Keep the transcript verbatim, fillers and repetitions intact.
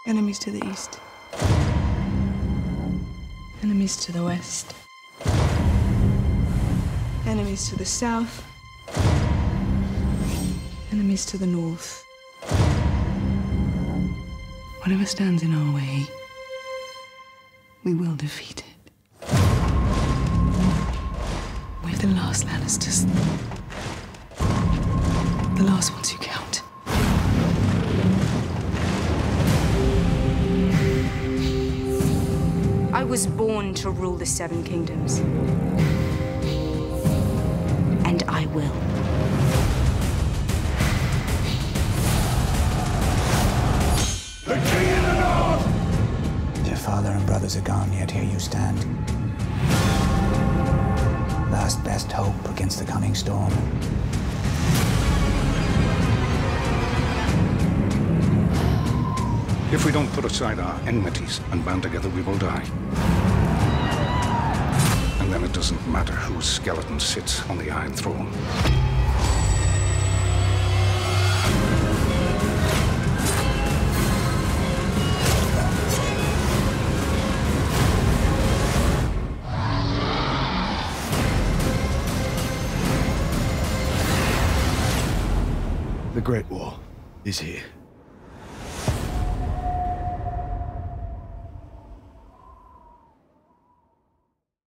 Enemies to the east. Enemies to the west. Enemies to the south. Enemies to the north. Whatever stands in our way, we will defeat it. We're the last Lannisters. The last ones who count. I was born to rule the Seven Kingdoms. And I will. The King in the North! Your father and brothers are gone, yet here you stand. Last best hope against the coming storm. If we don't put aside our enmities and band together, we will die. And then it doesn't matter whose skeleton sits on the Iron Throne. The Great War is here.